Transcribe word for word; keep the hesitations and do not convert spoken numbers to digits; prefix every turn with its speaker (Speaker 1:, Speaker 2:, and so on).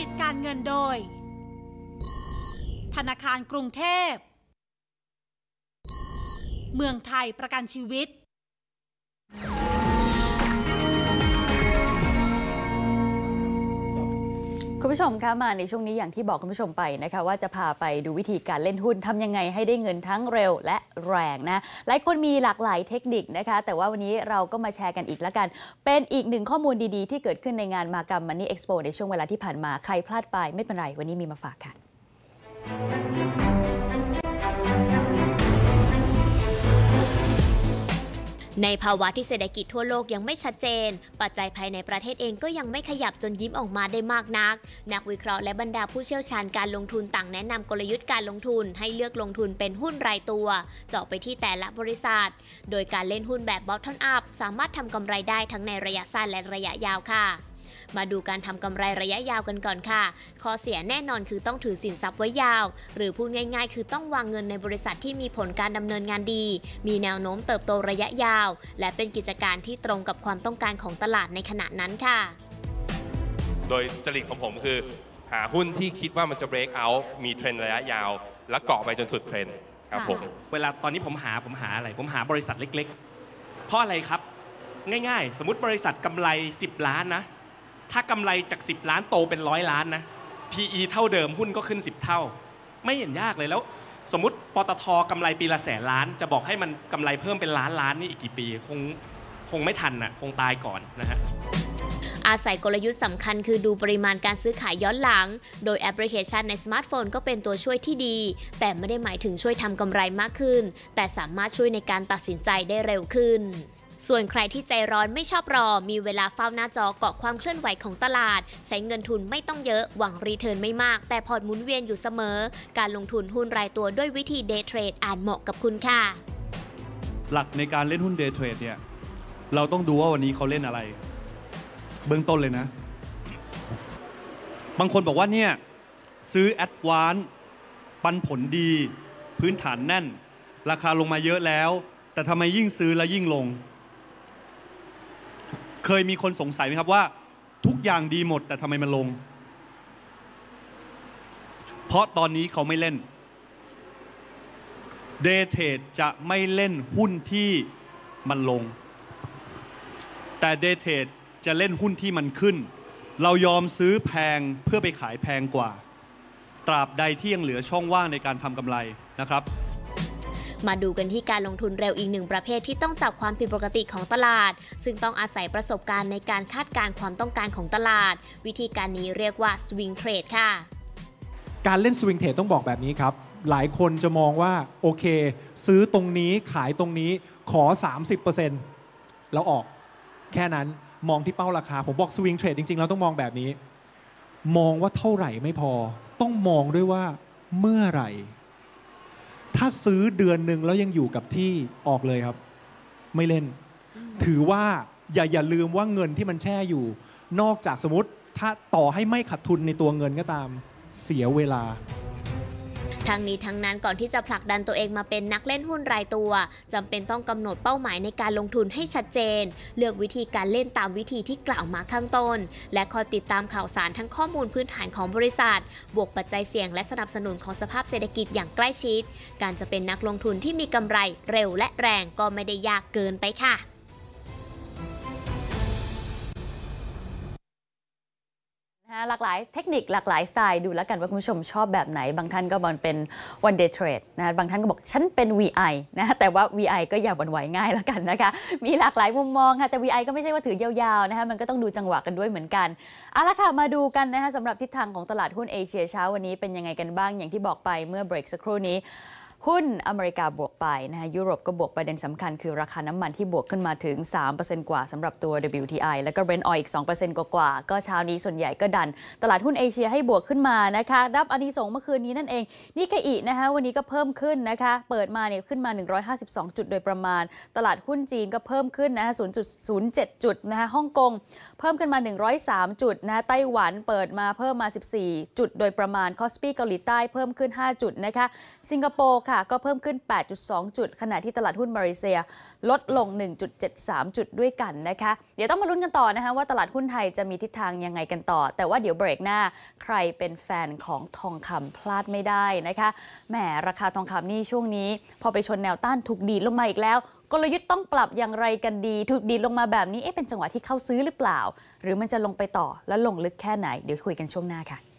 Speaker 1: กิจการเงินโดยธนาคารกรุงเทพเมืองไทยประกันชีวิต
Speaker 2: คุณผู้ชมคะมาในช่วงนี้อย่างที่บอกคุณผู้ชมไปนะคะว่าจะพาไปดูวิธีการเล่นหุ้นทำยังไงให้ได้เงินทั้งเร็วและแรงนะหลายคนมีหลากหลายเทคนิคนะคะแต่ว่าวันนี้เราก็มาแชร์กันอีกแล้วกันเป็นอีกหนึ่งข้อมูลดีๆที่เกิดขึ้นในงานมากรรม Money Expo ในช่วงเวลาที่ผ่านมาใครพลาดไปไม่เป็นไรวันนี้มีมาฝากค่ะ
Speaker 3: ในภาวะที่เศรษฐกิจทั่วโลกยังไม่ชัดเจนปัจจัยภายในประเทศเองก็ยังไม่ขยับจนยิ้มออกมาได้มากนักนักวิเคราะห์และบรรดาผู้เชี่ยวชาญการลงทุนต่างแนะนำกลยุทธ์การลงทุนให้เลือกลงทุนเป็นหุ้นรายตัวเจาะไปที่แต่ละบริษัทโดยการเล่นหุ้นแบบ bottom up สามารถทำกำไรได้ทั้งในระยะสั้นและระยะยาวค่ะมาดูการทำกำไรระยะยาวกันก่อนค่ะข้อเสียแน่นอนคือต้องถือสินทรัพย์ไว้ยาวหรือพูดง่ายๆคือต้องวางเงินในบริษัทที่มีผลการดำเนินงานดีมีแนวโน้มเติบโตระยะยาวและเป็นกิจการที่ตรงกับความต้องการของตลาดในขณะนั้นค่ะ
Speaker 4: โดยจริตของผมคือหาหุ้นที่คิดว่ามันจะ break out มีเทรนด์ระยะยาวและเกาะไปจนสุดเทรนด์ครับผม
Speaker 5: เวลาตอนนี้ผมหาผมหาอะไรผมหาบริษัทเล็กๆเพราะอะไรครับง่ายๆสมมติบริษัทกำไรสิบล้านนะถ้ากำไรจากสิบล้านโตเป็นร้อยล้านนะ พี อี เท่าเดิมหุ้นก็ขึ้นสิบเท่าไม่เห็นยากเลยแล้วสมมติปตท.กำไรปีละแสนล้านจะบอกให้มันกำไรเพิ่มเป็นล้านล้านนี่อีกกี่ปีคงคงไม่ทันนะคงตายก่อนนะฮะ
Speaker 3: อาศัยกลยุทธ์สำคัญคือดูปริมาณการซื้อขายย้อนหลังโดยแอปพลิเคชันในสมาร์ทโฟนก็เป็นตัวช่วยที่ดีแต่ไม่ได้หมายถึงช่วยทำกำไรมากขึ้นแต่สามารถช่วยในการตัดสินใจได้เร็วขึ้นส่วนใครที่ใจร้อนไม่ชอบรอมีเวลาเฝ้าหน้าจอเกาะความเคลื่อนไหวของตลาดใช้เงินทุนไม่ต้องเยอะหวังรีเทิร์นไม่มากแต่พอร์ตหมุนเวียนอยู่เสมอการลงทุนหุ้นรายตัวด้วยวิธีเดย์เทรดอาจเหมาะกับคุณค่ะ
Speaker 6: หลักในการเล่นหุ้นเดย์เทรดเนี่ยเราต้องดูว่าวันนี้เขาเล่นอะไรเบื้องต้นเลยนะบางคนบอกว่าเนี่ยซื้อแอดวานซ์ปันผลดีพื้นฐานแน่นราคาลงมาเยอะแล้วแต่ทำไมยิ่งซื้อแล้วยิ่งลงเคยมีคนสงสัยไหมครับว่าทุกอย่างดีหมดแต่ทำไมมันลงเพราะตอนนี้เขาไม่เล่นเดย์เทรดจะไม่เล่นหุ้นที่มันลงแต่เดย์เทรดจะเล่นหุ้นที่มันขึ้นเรายอมซื้อแพงเพื่อไปขายแพงกว่าตราบใดที่ยังเหลือช่องว่างในการทำกำไรนะครับ
Speaker 3: มาดูกันที่การลงทุนเร็วอีกหนึ่งประเภทที่ต้องจับความผิดปกติของตลาดซึ่งต้องอาศัยประสบการณ์ในการคาดการณ์ความต้องการของตลาดวิธีการนี้เรียกว่า swing trade ค่ะ
Speaker 7: การเล่น swing trade ต้องบอกแบบนี้ครับหลายคนจะมองว่าโอเคซื้อตรงนี้ขายตรงนี้ขอ สามสิบเปอร์เซ็นต์ แล้วออกแค่นั้นมองที่เป้าราคาผมบอก swing trade จริงๆเราต้องมองแบบนี้มองว่าเท่าไหร่ไม่พอต้องมองด้วยว่าเมื่อไหร่ถ้าซื้อเดือนหนึ่งแล้วยังอยู่กับที่ออกเลยครับไม่เล่นถือว่าอย่าอย่าลืมว่าเงินที่มันแช่อยู่นอกจากสมมติถ้าต่อให้ไม่ขาดทุนในตัวเงินก็ตามเสียเวลา
Speaker 3: ทั้งนี้ทั้งนั้นก่อนที่จะผลักดันตัวเองมาเป็นนักเล่นหุ้นรายตัวจำเป็นต้องกำหนดเป้าหมายในการลงทุนให้ชัดเจนเลือกวิธีการเล่นตามวิธีที่กล่าวมาข้างต้นและคอยติดตามข่าวสารทั้งข้อมูลพื้นฐานของบริษัทบวกปัจจัยเสี่ยงและสนับสนุนของสภาพเศรษฐกิจอย่างใกล้ชิดการจะเป็นนักลงทุนที่มีกำไรเร็วและแรงก็ไม่ได้ยากเกินไปค่ะ
Speaker 2: หลากหลายเทคนิคหลากหลายสไตล์ดูแล้วกันว่าคุณผู้ชมชอบแบบไหนบางท่านก็บอกเป็น one day trade นะบางท่านก็บอกฉันเป็น วี ไอ นะแต่ว่า วี ไอ ก็อย่าหวั่นไหวง่ายแล้วกันนะคะมีหลากหลายมุมมองค่ะแต่ วี ไอ ก็ไม่ใช่ว่าถือยาวๆนะคะมันก็ต้องดูจังหวะกันด้วยเหมือนกันเอาละค่ะมาดูกันนะคะสำหรับทิศทางของตลาดหุ้นเอเชียเช้าวันนี้เป็นยังไงกันบ้างอย่างที่บอกไปเมื่อเบรกสักครู่นี้หุ้นอเมริกาบวกไปนะคะยุโรปก็บวกประเด็นสำคัญคือราคาน้ำมันที่บวกขึ้นมาถึง สามเปอร์เซ็นต์ กว่าสำหรับตัว ดับเบิลยู ที ไอ แล้วก็ Brent Oil อีก สองเปอร์เซ็นต์ กว่าๆก็เช้านี้ส่วนใหญ่ก็ดันตลาดหุ้นเอเชียให้บวกขึ้นมานะคะรับอานิสงส์เมื่อคืนนี้นั่นเองนิเคอินะคะวันนี้ก็เพิ่มขึ้นนะคะเปิดมาเนี่ยขึ้นมาหนึ่งร้อยห้าสิบสองจุดโดยประมาณตลาดหุ้นจีนก็เพิ่มขึ้นนะคะ ศูนย์จุดศูนย์เจ็ด จุดนะคะฮ่องกงเพิ่มขึ้นมาหนึ่งร้อยสามจุดนะไต้หวันเปิดมาเพิ่มมาสิบสี่จุดโดยประมาณคอสปีเกาหลีใต้เพิ่มขึ้นห้าจุดนะคะสิงคโปร์ค่ะค่ะก็เพิ่มขึ้น แปดจุดสอง จุดขณะที่ตลาดหุ้นมาเลเซียลดลง หนึ่งจุดเจ็ดสาม จุดด้วยกันนะคะเดี๋ยวต้องมาลุ้นกันต่อนะคะว่าตลาดหุ้นไทยจะมีทิศทางยังไงกันต่อแต่ว่าเดี๋ยวเบรกหน้าใครเป็นแฟนของทองคำพลาดไม่ได้นะคะแหมราคาทองคำนี่ช่วงนี้พอไปชนแนวต้านถูกดีดลงมาอีกแล้วกลยุทธ์ต้องปรับอย่างไรกันดีถูกดีดลงมาแบบนี้เอ๊ะเป็นจังหวะที่เข้าซื้อหรือเปล่าหรือมันจะลงไปต่อแล้วลงลึกแค่ไหนเดี๋ยวคุยกันช่วงหน้าค่ะ